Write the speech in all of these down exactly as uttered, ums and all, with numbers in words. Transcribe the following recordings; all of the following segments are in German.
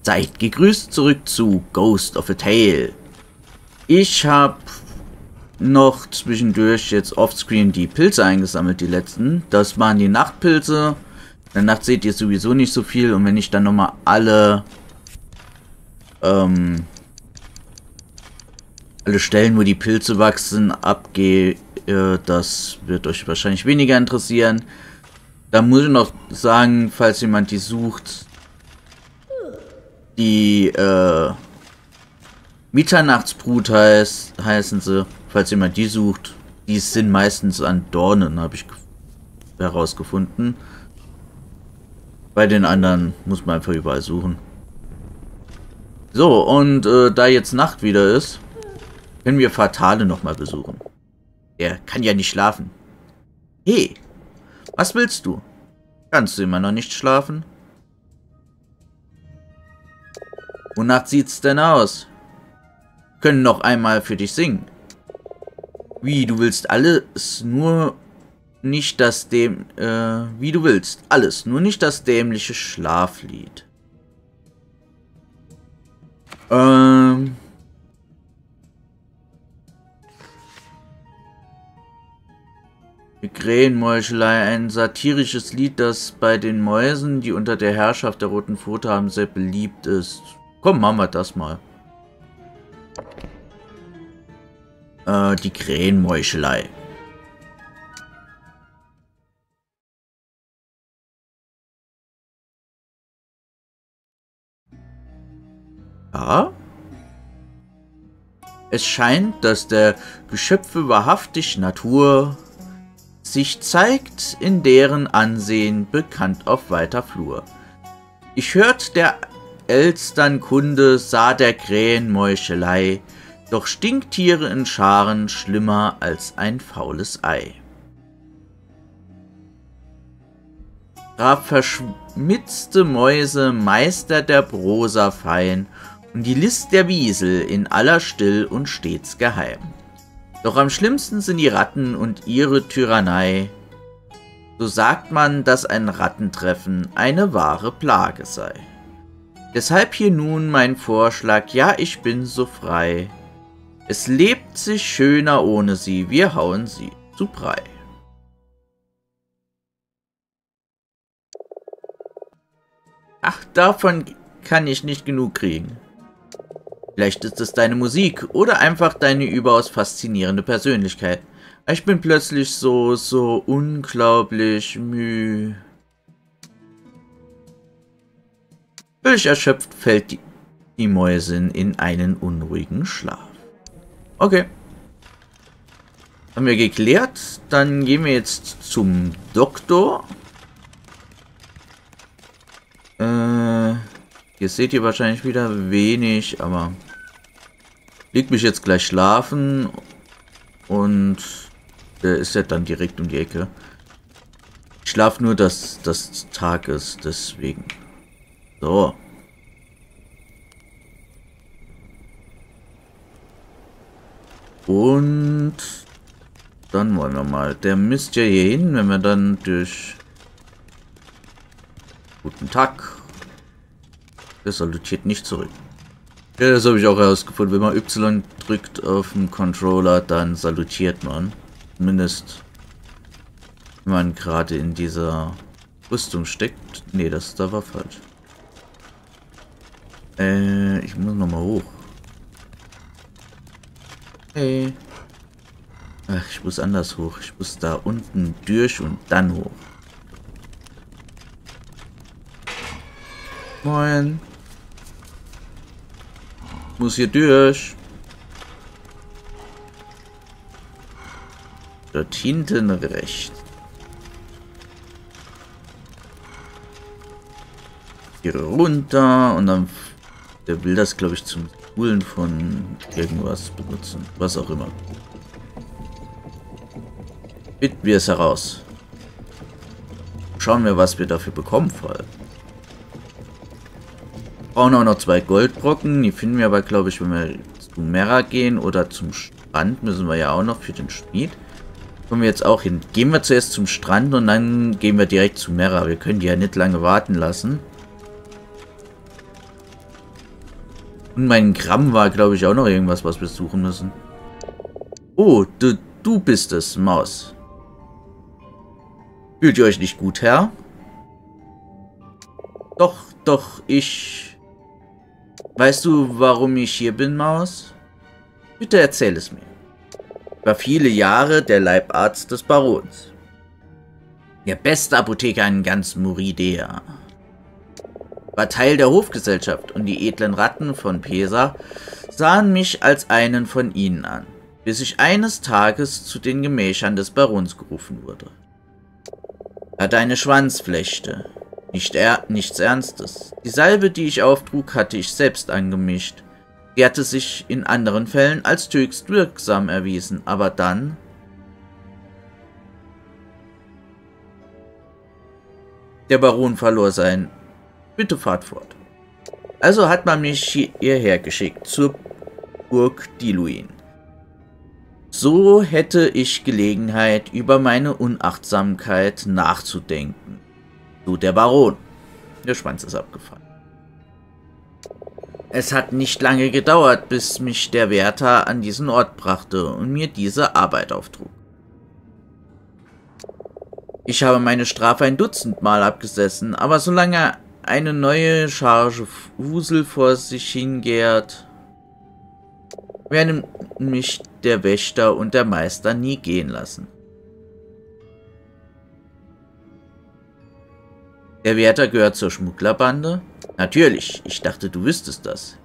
Seid gegrüßt zurück zu Ghost of a Tale. Ich habe noch zwischendurch jetzt offscreen die Pilze eingesammelt, die letzten. Das waren die Nachtpilze. In der Nacht seht ihr sowieso nicht so viel. Und wenn ich dann nochmal alle ähm, alle Stellen, wo die Pilze wachsen, abgehe, äh, das wird euch wahrscheinlich weniger interessieren. Da muss ich noch sagen, falls jemand die sucht, die äh, Mitternachtsbrut heißt, heißen sie, falls jemand die sucht. Die sind meistens an Dornen, habe ich herausgefunden. Bei den anderen muss man einfach überall suchen. So, und äh, da jetzt Nacht wieder ist, können wir Fatale nochmal besuchen. Er kann ja nicht schlafen. Hey, was willst du? Kannst du immer noch nicht schlafen? Wonach sieht's denn aus? Können noch einmal für dich singen. Wie, du willst alles, nur nicht das dem, äh, wie du willst. Alles, nur nicht das dämliche Schlaflied. Ähm... Krähenmeuchelei, ein satirisches Lied, das bei den Mäusen, die unter der Herrschaft der Roten Pfote haben, sehr beliebt ist. Komm, machen wir das mal. Äh, die Krähenmeuchelei. Ja? Es scheint, dass der Geschöpfe wahrhaftig Natur sich zeigt, in deren Ansehen bekannt auf weiter Flur. Ich hört der Elstern Kunde, sah der Krähenmeuchelei, doch Stinktiere in Scharen schlimmer als ein faules Ei. Traf verschmitzte Mäuse, Meister der Prosa fein, und die List der Wiesel in aller Still und stets geheim. Doch am schlimmsten sind die Ratten und ihre Tyrannei. So sagt man, dass ein Rattentreffen eine wahre Plage sei. Deshalb hier nun mein Vorschlag, ja, ich bin so frei. Es lebt sich schöner ohne sie, wir hauen sie zu Brei. Ach, davon kann ich nicht genug kriegen. Vielleicht ist es deine Musik oder einfach deine überaus faszinierende Persönlichkeit. Ich bin plötzlich so, so unglaublich müh. Völlig erschöpft fällt die, die Mäusin in einen unruhigen Schlaf. Okay. Haben wir geklärt. Dann gehen wir jetzt zum Doktor. Äh... Hier seht ihr wahrscheinlich wieder wenig, aber leg mich jetzt gleich schlafen und der ist ja dann direkt um die Ecke. Ich schlafe nur, dass das Tag ist, deswegen. So. Und dann wollen wir mal. Der müsste ja hier hin, wenn wir dann durch... Guten Tag. Der salutiert nicht zurück. Ja, das habe ich auch herausgefunden. Wenn man Y drückt auf dem Controller, dann salutiert man. Zumindest, wenn man gerade in dieser Rüstung steckt. Nee, das da war falsch. Äh, ich muss nochmal hoch. Hey. Ach, ich muss anders hoch. Ich muss da unten durch und dann hoch. Moin. Muss hier durch. Dort hinten rechts. Hier runter und dann... Der will das, glaube ich, zum Spulen von irgendwas benutzen. Was auch immer. Finden wir es heraus. Schauen wir, was wir dafür bekommen, vor allem. Brauchen auch noch zwei Goldbrocken. Die finden wir aber, glaube ich, wenn wir zu Mera gehen oder zum Strand, müssen wir ja auch noch für den Schmied. Kommen wir jetzt auch hin. Gehen wir zuerst zum Strand und dann gehen wir direkt zu Mera. Wir können die ja nicht lange warten lassen. Und mein Gramm war, glaube ich, auch noch irgendwas, was wir suchen müssen. Oh, du, du bist es, Maus. Fühlt ihr euch nicht gut, Herr? Doch, doch, ich... Weißt du, warum ich hier bin, Maus? Bitte erzähl es mir. Ich war viele Jahre der Leibarzt des Barons. Der beste Apotheker in ganz Muridea. War Teil der Hofgesellschaft und die edlen Ratten von Pesa sahen mich als einen von ihnen an, bis ich eines Tages zu den Gemächern des Barons gerufen wurde. Er hatte eine Schwanzflechte, nicht er, nichts Ernstes. Die Salbe, die ich auftrug, hatte ich selbst angemischt. Sie hatte sich in anderen Fällen als höchst wirksam erwiesen, aber dann... Der Baron verlor sein... Bitte fahrt fort. Also hat man mich hierher geschickt, zur Burg Diluin. So hätte ich Gelegenheit, über meine Unachtsamkeit nachzudenken. So der Baron. Der Schwanz ist abgefallen. Es hat nicht lange gedauert, bis mich der Wärter an diesen Ort brachte und mir diese Arbeit auftrug. Ich habe meine Strafe ein Dutzend Mal abgesessen, aber solange eine neue Charge Wusel vor sich hingärt, werden mich der Wächter und der Meister nie gehen lassen. Der Wärter gehört zur Schmugglerbande? Natürlich, ich dachte, du wüsstest das.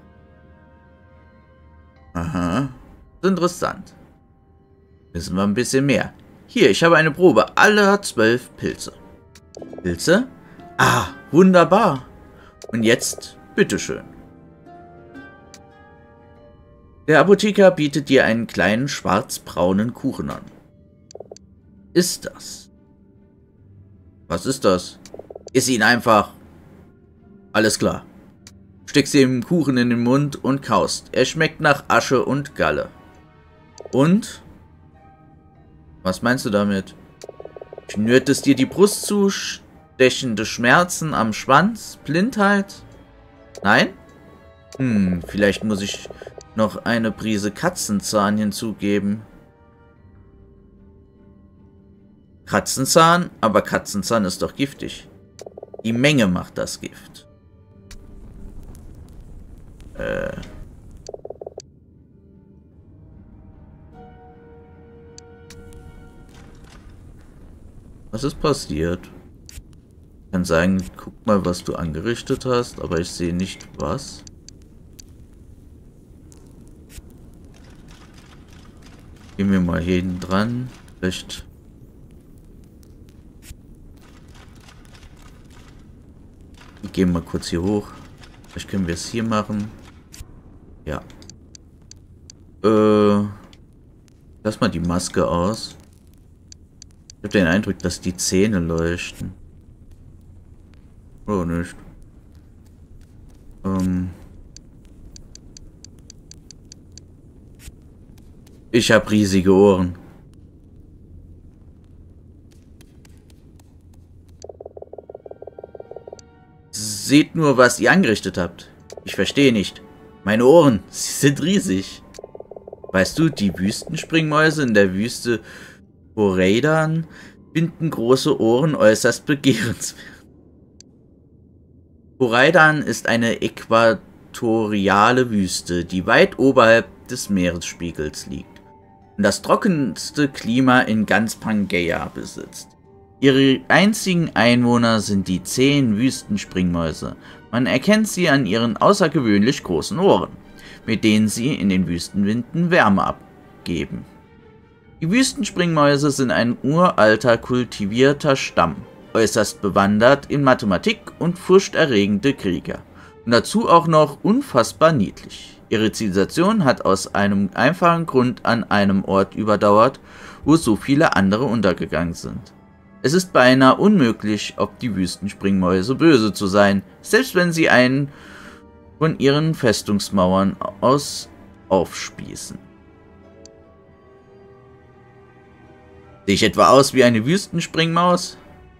Aha, das ist interessant. Wissen wir ein bisschen mehr. Hier, ich habe eine Probe aller zwölf Pilze. Pilze? Ah, wunderbar. Und jetzt, bitteschön. Der Apotheker bietet dir einen kleinen schwarzbraunen Kuchen an. Ist das? Was ist das? Iss ihn einfach. Alles klar. Steckst dem Kuchen in den Mund und kaust. Er schmeckt nach Asche und Galle. Und? Was meinst du damit? Schnürt es dir die Brust zu? Stechende Schmerzen am Schwanz? Blindheit? Nein? Hm, vielleicht muss ich noch eine Prise Katzenzahn hinzugeben. Katzenzahn? Aber Katzenzahn ist doch giftig. Die Menge macht das Gift. Äh... Was ist passiert? Ich kann sagen, guck mal, was du angerichtet hast, aber ich sehe nicht, was. Gehen wir mal hier hinten dran. Vielleicht. Wir gehen mal kurz hier hoch. Vielleicht können wir es hier machen. Ja. Äh. Lass mal die Maske aus. Ich habe den Eindruck, dass die Zähne leuchten. Oh, nicht. Ähm. Ich habe riesige Ohren. Seht nur, was ihr angerichtet habt. Ich verstehe nicht. Meine Ohren, sie sind riesig. Weißt du, die Wüstenspringmäuse in der Wüste Horeidan finden große Ohren äußerst begehrenswert. Horeidan ist eine äquatoriale Wüste, die weit oberhalb des Meeresspiegels liegt und das trockenste Klima in ganz Pangaea besitzt. Ihre einzigen Einwohner sind die zähen Wüstenspringmäuse. Man erkennt sie an ihren außergewöhnlich großen Ohren, mit denen sie in den Wüstenwinden Wärme abgeben. Die Wüstenspringmäuse sind ein uralter, kultivierter Stamm, äußerst bewandert in Mathematik und furchterregende Krieger. Und dazu auch noch unfassbar niedlich. Ihre Zivilisation hat aus einem einfachen Grund an einem Ort überdauert, wo so viele andere untergegangen sind. Es ist beinahe unmöglich, ob die Wüstenspringmäuse böse zu sein, selbst wenn sie einen von ihren Festungsmauern aus aufspießen. Sehe ich etwa aus wie eine Wüstenspringmaus?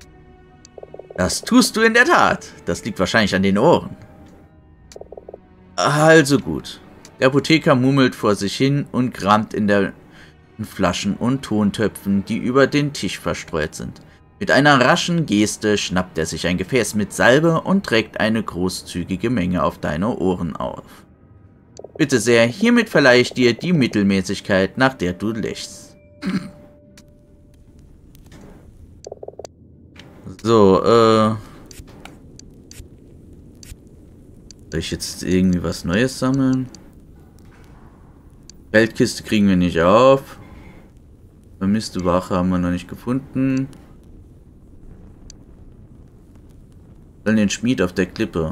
Das tust du in der Tat. Das liegt wahrscheinlich an den Ohren. Also gut. Der Apotheker murmelt vor sich hin und kramt in den Flaschen und Tontöpfen, die über den Tisch verstreut sind. Mit einer raschen Geste schnappt er sich ein Gefäß mit Salbe und trägt eine großzügige Menge auf deine Ohren auf. Bitte sehr, hiermit verleihe ich dir die Mittelmäßigkeit, nach der du lächst. So, äh... soll ich jetzt irgendwie was Neues sammeln? Feldkiste kriegen wir nicht auf. Vermisste Wache haben wir noch nicht gefunden. Dann den Schmied auf der Klippe.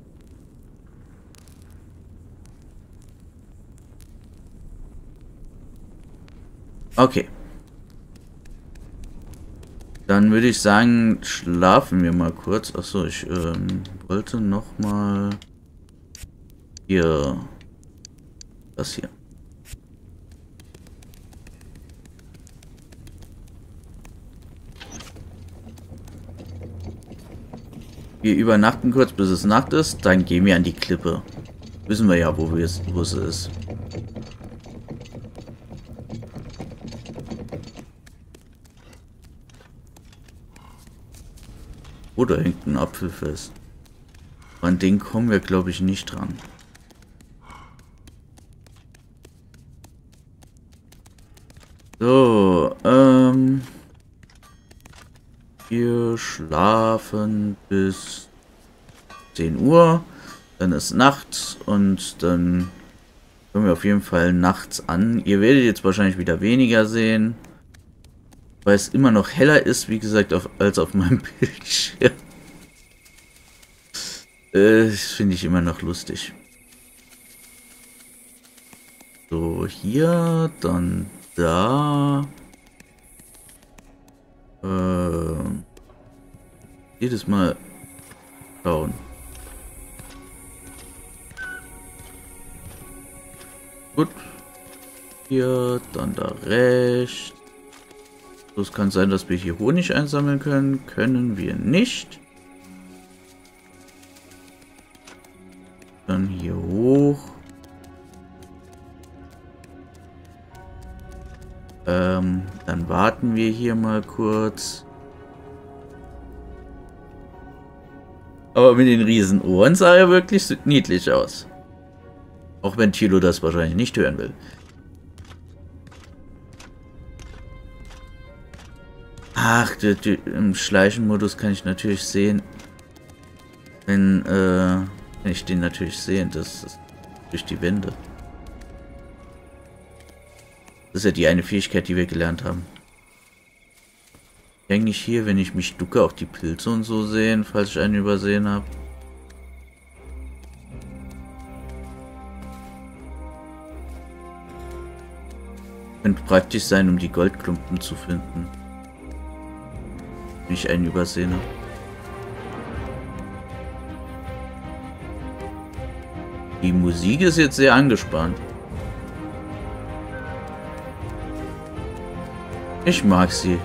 Okay. Dann würde ich sagen, schlafen wir mal kurz. Achso, ich ähm, wollte noch mal hier das hier. Wir übernachten kurz, bis es Nacht ist. Dann gehen wir an die Klippe. Wissen wir ja, wo, wir es, wo es ist. Oder hängt ein Apfel fest. An den kommen wir, glaube ich, nicht dran. So, ähm... wir schlafen bis zehn Uhr. Dann ist Nacht und dann kommen wir auf jeden Fall nachts an. Ihr werdet jetzt wahrscheinlich wieder weniger sehen. Weil es immer noch heller ist, wie gesagt, auf, als auf meinem Bildschirm. Äh, das finde ich immer noch lustig. So, hier, dann da. Äh, jedes Mal schauen. Gut. Hier, dann da rechts. Es kann sein, dass wir hier Honig einsammeln können. Können wir nicht. Dann hier hoch. Ähm, dann warten wir hier mal kurz. Aber mit den riesen Ohren sah er wirklich niedlich aus. Auch wenn Thilo das wahrscheinlich nicht hören will. Ach, die, die, im Schleichenmodus kann ich natürlich sehen, wenn, äh, wenn ich den natürlich sehe, das ist durch die Wände. Das ist ja die eine Fähigkeit, die wir gelernt haben. Eigentlich hier, wenn ich mich ducke, auch die Pilze und so sehen, falls ich einen übersehen habe. Könnte praktisch sein, um die Goldklumpen zu finden. Wenn ich einen übersehen habe. Die Musik ist jetzt sehr angespannt. Ich mag sie.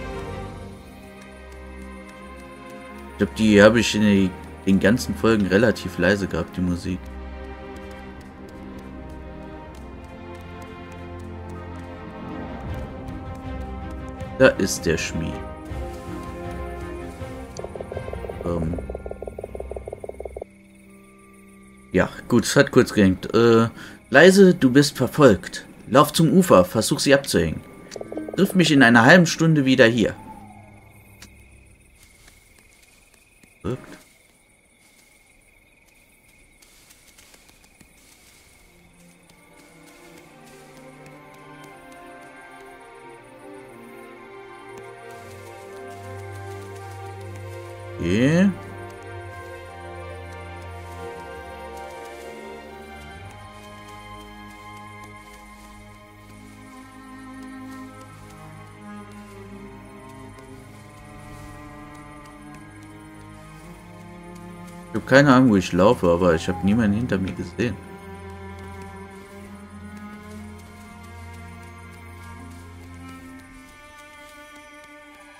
Ich glaube, die habe ich in die, den ganzen Folgen relativ leise gehabt, die Musik. Da ist der Schmied. Ähm ja, gut, es hat kurz gehängt. Äh, leise, du bist verfolgt. Lauf zum Ufer, versuch sie abzuhängen. Triff mich in einer halben Stunde wieder hier. Wirkt. Okay. Ich habe keine Ahnung, wo ich laufe, aber ich habe niemanden hinter mir gesehen.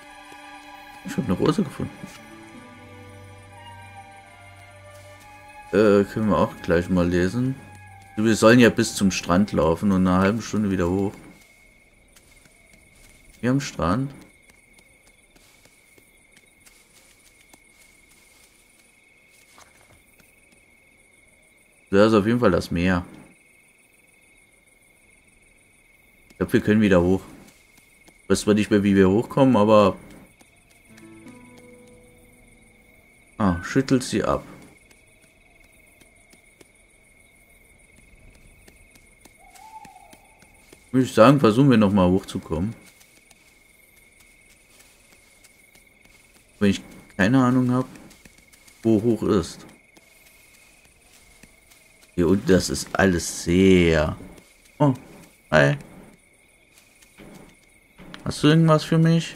Ich habe eine Rose gefunden. Äh, können wir auch gleich mal lesen. Wir sollen ja bis zum Strand laufen und eine halbe Stunde wieder hoch. Hier am Strand. Da ist auf jeden Fall das Meer. Ich glaube, wir können wieder hoch. Ich weiß zwar nicht mehr, wie wir hochkommen, aber... Ah, schüttelt sie ab. Würde ich sagen, versuchen wir nochmal hochzukommen. Wenn ich keine Ahnung habe, wo hoch ist. Hier unten, das ist alles sehr... Oh, hi. Hast du irgendwas für mich?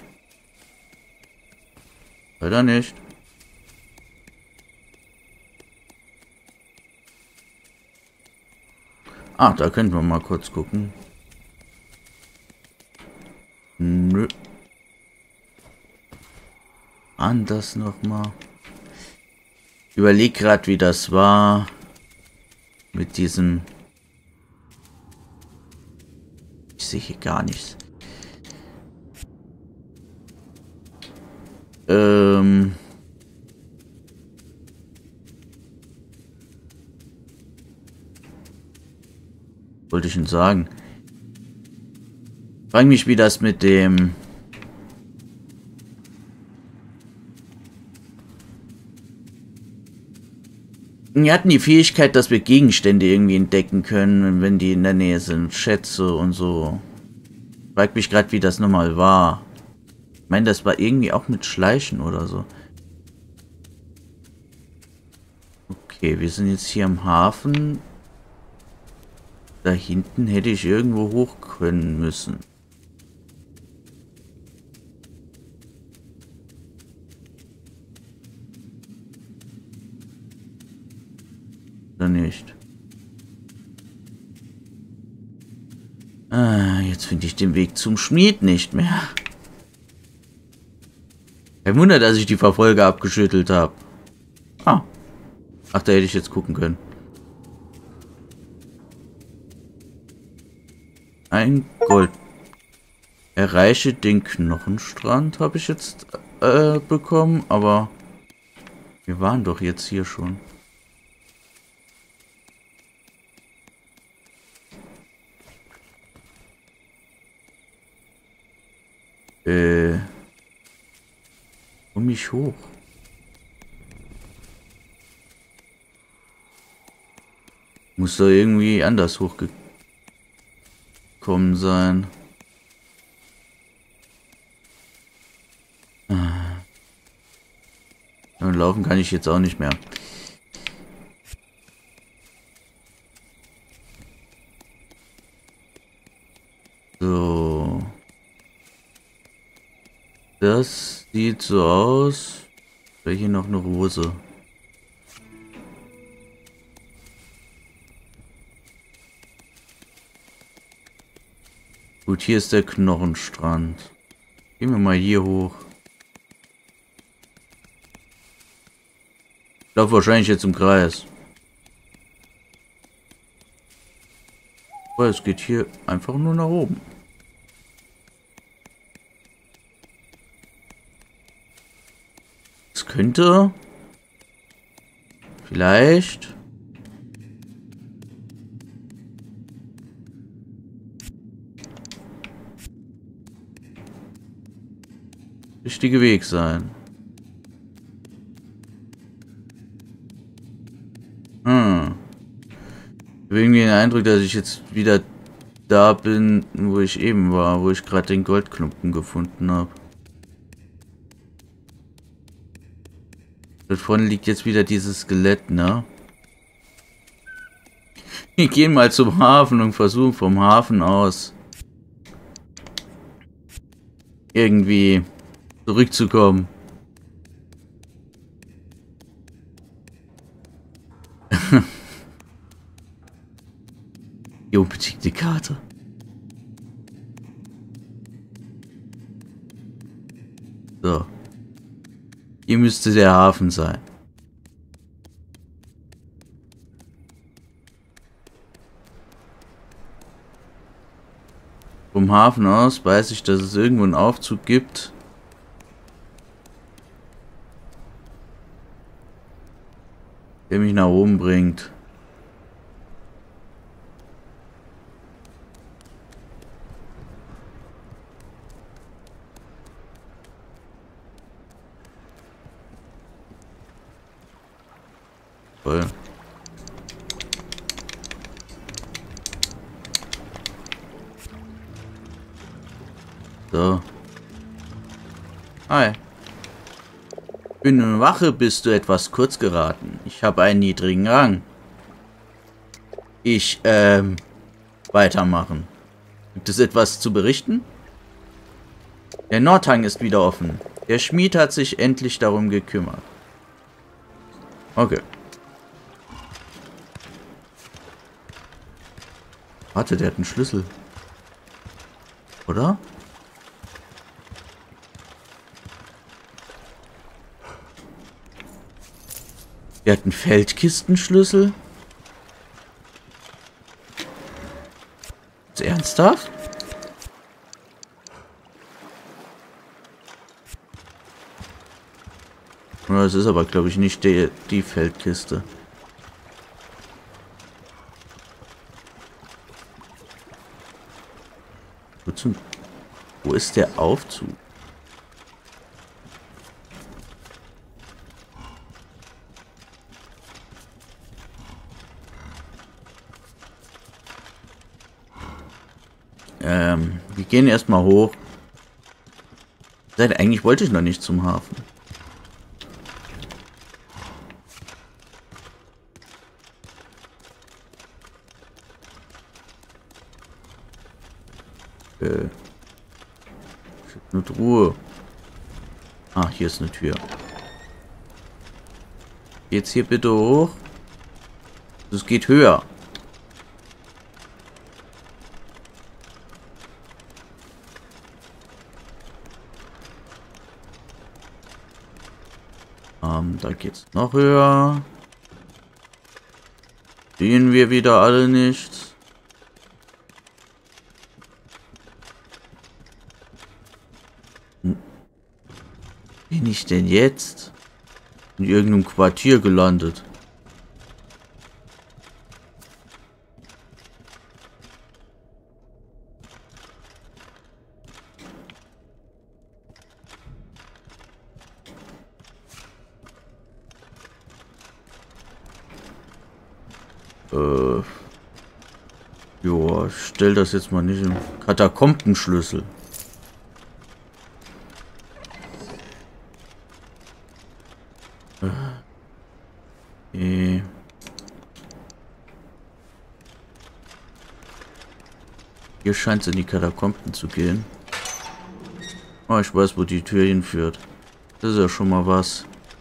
Oder nicht? Ah, da könnten wir mal kurz gucken. Nö. Anders nochmal. Ich überleg gerade, wie das war. Mit diesem... Ich sehe hier gar nichts. Ähm... Wollte ich denn sagen? Frag mich, wie das mit dem... Wir hatten die Fähigkeit, dass wir Gegenstände irgendwie entdecken können, wenn die in der Nähe sind. Schätze und so. Frag mich gerade, wie das nochmal war. Ich meine, das war irgendwie auch mit Schleichen oder so. Okay, wir sind jetzt hier am Hafen. Da hinten hätte ich irgendwo hoch können müssen. Oder nicht? Ah, jetzt finde ich den Weg zum Schmied nicht mehr. Kein Wunder, dass ich die Verfolger abgeschüttelt habe. Ah. Ach, da hätte ich jetzt gucken können. Ein Gold. Erreiche den Knochenstrand, habe ich jetzt äh, bekommen, aber wir waren doch jetzt hier schon. Äh. Um mich hoch. Muss da irgendwie anders hochgekommen sein. Ah. Und laufen kann ich jetzt auch nicht mehr. So. Das sieht so aus. Wäre hier noch eine Rose. Gut, hier ist der Knochenstrand. Gehen wir mal hier hoch. Ich laufe wahrscheinlich jetzt im Kreis. Aber es geht hier einfach nur nach oben. Es könnte vielleicht richtige Weg sein. Hm. Ich habe irgendwie den Eindruck, dass ich jetzt wieder da bin, wo ich eben war, wo ich gerade den Goldklumpen gefunden habe. Dort vorne liegt jetzt wieder dieses Skelett, ne? Wir gehen mal zum Hafen und versuchen vom Hafen aus irgendwie zurückzukommen. Die unbedingte Karte. So. Hier müsste der Hafen sein. Vom Hafen aus weiß ich, dass es irgendwo einen Aufzug gibt. Der mich nach oben bringt. Voll. So. Hi. In der Wache bist du etwas kurz geraten. Ich habe einen niedrigen Rang. Ich, ähm, weitermachen. Gibt es etwas zu berichten? Der Nordhang ist wieder offen. Der Schmied hat sich endlich darum gekümmert. Okay. Warte, der hat einen Schlüssel. Oder? Der hat einen Feldkistenschlüssel? Ist ernsthaft? Das ist aber, glaube ich, nicht die, die Feldkiste. Wo, zum, wo ist der Aufzug? Ähm, wir gehen erstmal hoch. Seit eigentlich wollte ich noch nicht zum Hafen. Äh. Eine Truhe. Ah, hier ist eine Tür. Jetzt hier bitte hoch. Es geht höher. Ähm, da geht's noch höher. Sehen wir wieder alle nicht. Bin ich denn jetzt in irgendeinem Quartier gelandet? Äh. Joa, stell das jetzt mal nicht im Katakombenschlüssel. Äh. Hier scheint es in die Katakomben zu gehen. Oh, ich weiß, wo die Tür hinführt. Das ist ja schon mal was.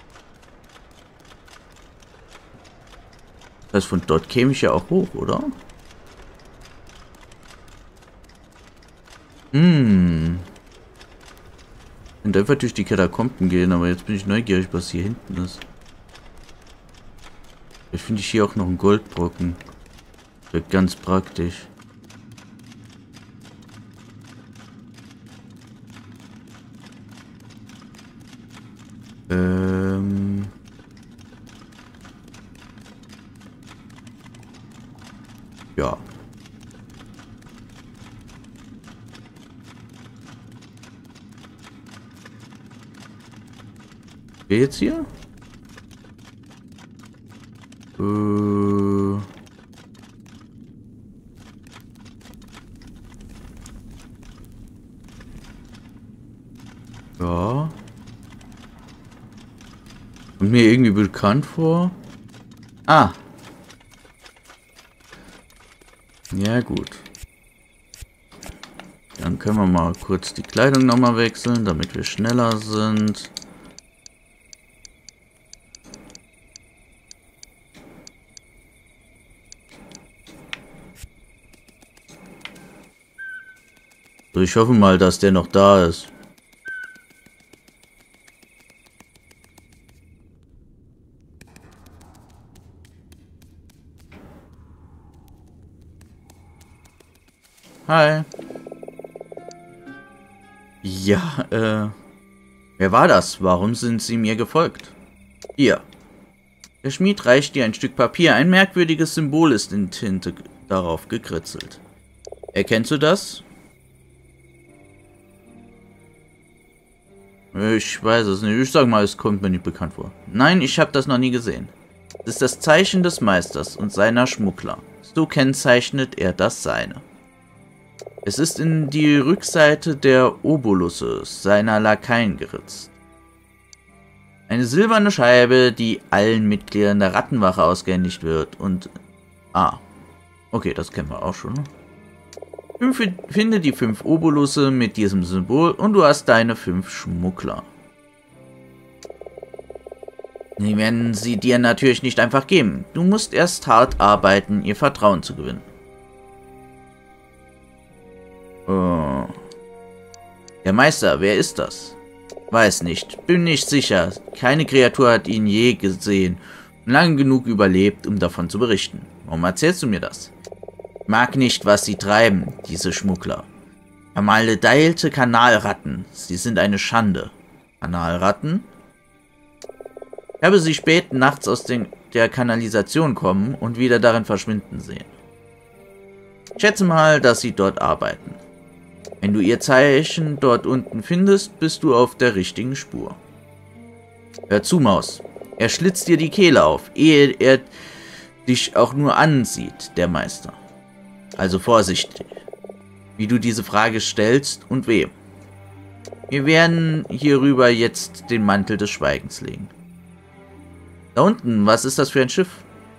Das heißt, von dort käme ich ja auch hoch, oder? Hm. Ich könnte einfach durch die Katakomben gehen, aber jetzt bin ich neugierig, was hier hinten ist. Vielleicht finde ich hier auch noch einen Goldbrocken. Wäre ganz praktisch. Ähm. Ja. Wer jetzt hier? Äh. Ja. Kommt mir irgendwie bekannt vor. Ah. Ja, gut. Dann können wir mal kurz die Kleidung nochmal wechseln, damit wir schneller sind. So, ich hoffe mal, dass der noch da ist. Hi. Ja, äh... Wer war das? Warum sind Sie mir gefolgt? Hier. Der Schmied reicht dir ein Stück Papier. Ein merkwürdiges Symbol ist in Tinte darauf gekritzelt. Erkennst du das? Ich weiß es nicht. Ich sag mal, es kommt mir nicht bekannt vor. Nein, ich habe das noch nie gesehen. Es ist das Zeichen des Meisters und seiner Schmuggler. So kennzeichnet er das Seine. Es ist in die Rückseite der Obolusse seiner Lakaien geritzt. Eine silberne Scheibe, die allen Mitgliedern der Rattenwache ausgehändigt wird und... Ah, okay, das kennen wir auch schon. Finde die fünf Obolusse mit diesem Symbol und du hast deine fünf Schmuggler. Die werden sie dir natürlich nicht einfach geben. Du musst erst hart arbeiten, ihr Vertrauen zu gewinnen. Oh. Der Meister, wer ist das? Weiß nicht, bin nicht sicher. Keine Kreatur hat ihn je gesehen und lange genug überlebt, um davon zu berichten. Warum erzählst du mir das? Ich mag nicht, was sie treiben, diese Schmuggler. Vermaledeilte Kanalratten. Sie sind eine Schande. Kanalratten? Ich habe sie spät nachts aus den, der Kanalisation kommen und wieder darin verschwinden sehen. Ich schätze mal, dass sie dort arbeiten. Wenn du ihr Zeichen dort unten findest, bist du auf der richtigen Spur. Hör zu, Maus. Er schlitzt dir die Kehle auf, ehe er dich auch nur ansieht, der Meister. Also vorsichtig, wie du diese Frage stellst und wem. Wir werden hierüber jetzt den Mantel des Schweigens legen. Da unten, was ist das für ein Schiff?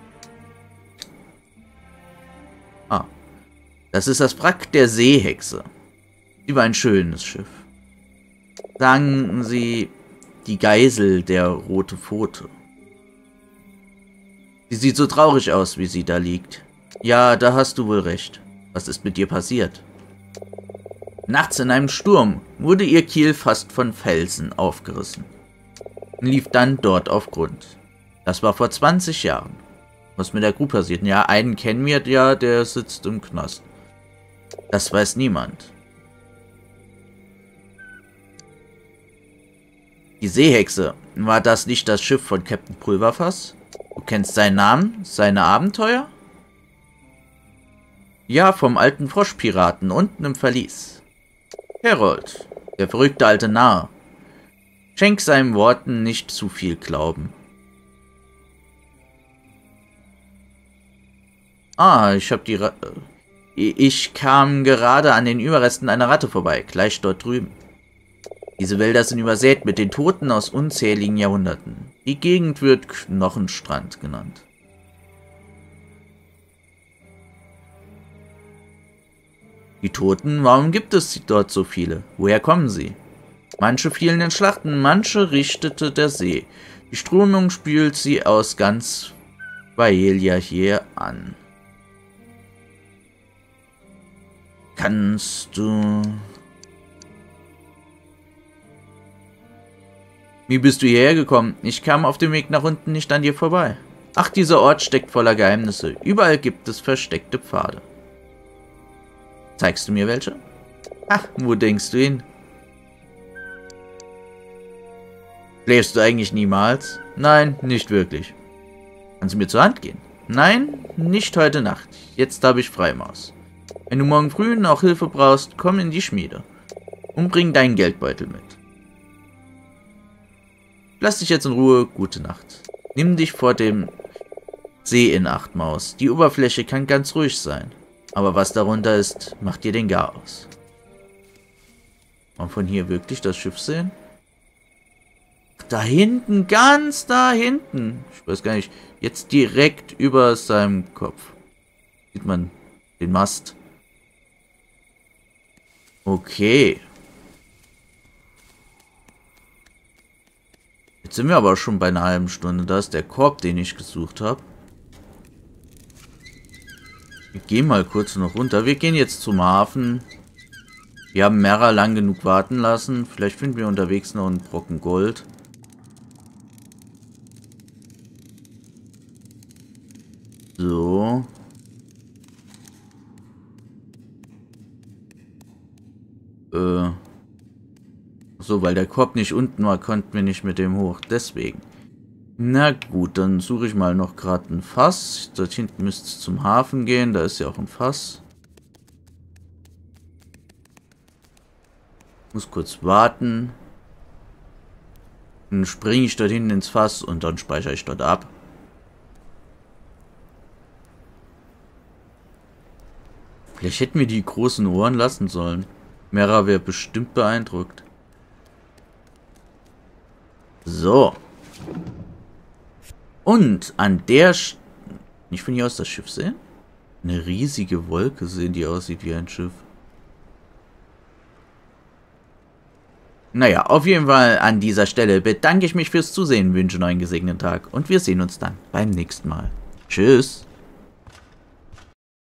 Ah, das ist das Wrack der Seehexe. Sie war ein schönes Schiff. Sagen Sie, die Geisel der Rote Pfote. Sie sieht so traurig aus, wie sie da liegt. Ja, da hast du wohl recht. Was ist mit ihr passiert? Nachts in einem Sturm wurde ihr Kiel fast von Felsen aufgerissen und lief dann dort auf Grund. Das war vor zwanzig Jahren. Was mit der Crew passiert? Ja, einen kennen wir ja, der sitzt im Knast. Das weiß niemand. Die Seehexe, war das nicht das Schiff von Captain Pulverfass? Du kennst seinen Namen, seine Abenteuer? Ja, vom alten Froschpiraten unten im Verlies. Herold, der verrückte alte Narr. Schenk seinen Worten nicht zu viel Glauben. Ah, ich hab die Ra Ich kam gerade an den Überresten einer Ratte vorbei, gleich dort drüben. Diese Wälder sind übersät mit den Toten aus unzähligen Jahrhunderten. Die Gegend wird Knochenstrand genannt. Die Toten, warum gibt es dort so viele? Woher kommen sie? Manche fielen in Schlachten, manche richtete der See. Die Strömung spült sie aus ganz Vaelia hier an. Kannst du... Wie bist du hierher gekommen? Ich kam auf dem Weg nach unten nicht an dir vorbei. Ach, dieser Ort steckt voller Geheimnisse. Überall gibt es versteckte Pfade. Zeigst du mir welche? Ach, wo denkst du hin? Schläfst du eigentlich niemals? Nein, nicht wirklich. Kannst du mir zur Hand gehen? Nein, nicht heute Nacht. Jetzt habe ich Freimaus. Wenn du morgen früh noch Hilfe brauchst, komm in die Schmiede. Und bring deinen Geldbeutel mit. Lass dich jetzt in Ruhe, gute Nacht. Nimm dich vor dem See in Acht, Maus. Die Oberfläche kann ganz ruhig sein. Aber was darunter ist, macht dir den Garaus. Kann man von hier wirklich das Schiff sehen? Da hinten, ganz da hinten. Ich weiß gar nicht. Jetzt direkt über seinem Kopf. Sieht man den Mast. Okay. Jetzt sind wir aber schon bei einer halben Stunde. Da ist der Korb, den ich gesucht habe. Wir gehen mal kurz noch runter. Wir gehen jetzt zum Hafen. Wir haben Mera lang genug warten lassen. Vielleicht finden wir unterwegs noch einen Brocken Gold. So. Äh. so, weil der Korb nicht unten war, konnten wir nicht mit dem hoch. Deswegen. Na gut, dann suche ich mal noch gerade ein Fass. Dort hinten müsste es zum Hafen gehen. Da ist ja auch ein Fass. Muss kurz warten. Dann springe ich dort hinten ins Fass und dann speichere ich dort ab. Vielleicht hätten wir die großen Ohren lassen sollen. Mera wäre bestimmt beeindruckt. So. Und an der... Sch ich von hier aus das Schiff sehen? Eine riesige Wolke sehen, die aussieht wie ein Schiff. Naja, auf jeden Fall an dieser Stelle bedanke ich mich fürs Zusehen, wünsche einen gesegneten Tag und wir sehen uns dann beim nächsten Mal. Tschüss.